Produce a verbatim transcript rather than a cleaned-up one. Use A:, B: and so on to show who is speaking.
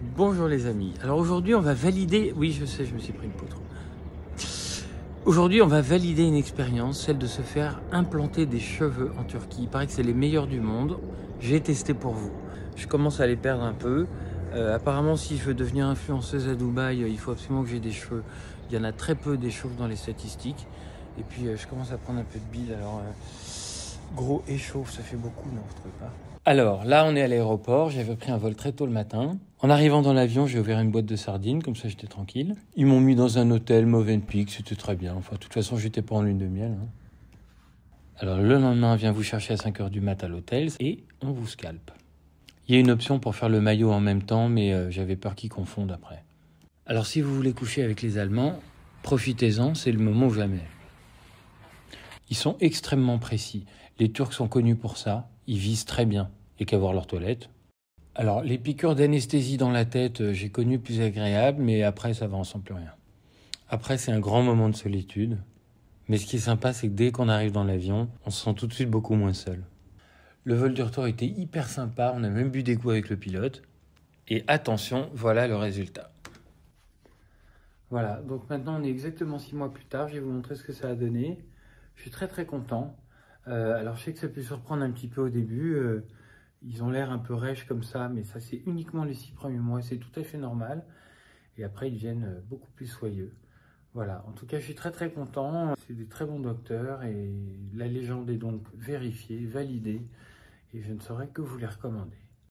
A: Bonjour les amis. Alors aujourd'hui on va valider, oui je sais je me suis pris une poutre. Aujourd'hui on va valider une expérience, celle de se faire implanter des cheveux en Turquie. Il paraît que c'est les meilleurs du monde. J'ai testé pour vous. Je commence à les perdre un peu. Euh, apparemment si je veux devenir influenceuse à Dubaï, il faut absolument que j'ai des cheveux. Il y en a très peu des cheveux dans les statistiques. Et puis euh, je commence à prendre un peu de bile. Alors euh, gros échauffe, ça fait beaucoup, non vous trouvez pas? Alors là on est à l'aéroport, j'avais pris un vol très tôt le matin. En arrivant dans l'avion, j'ai ouvert une boîte de sardines, comme ça j'étais tranquille. Ils m'ont mis dans un hôtel Movenpick, c'était très bien. Enfin, de toute façon, j'étais pas en lune de miel. Hein. Alors le lendemain, on vient vous chercher à cinq heures du mat à l'hôtel et on vous scalpe. Il y a une option pour faire le maillot en même temps, mais euh, j'avais peur qu'ils confondent après. Alors si vous voulez coucher avec les Allemands, profitez-en, c'est le moment ou jamais. Ils sont extrêmement précis. Les Turcs sont connus pour ça, ils visent très bien. Et qu'à voir leur toilette. Alors, les piqûres d'anesthésie dans la tête, j'ai connu plus agréable, mais après, ça va, on sent plus rien. Après, c'est un grand moment de solitude. Mais ce qui est sympa, c'est que dès qu'on arrive dans l'avion, on se sent tout de suite beaucoup moins seul. Le vol du retour était hyper sympa, on a même bu des coups avec le pilote. Et attention, voilà le résultat. Voilà, donc maintenant on est exactement six mois plus tard, je vais vous montrer ce que ça a donné. Je suis très très content. Euh, alors je sais que ça peut surprendre un petit peu au début, euh, ils ont l'air un peu rêches comme ça, mais ça c'est uniquement les six premiers mois, c'est tout à fait normal. Et après ils deviennent beaucoup plus soyeux. Voilà, en tout cas je suis très très content, c'est des très bons docteurs et la légende est donc vérifiée, validée, et je ne saurais que vous les recommander.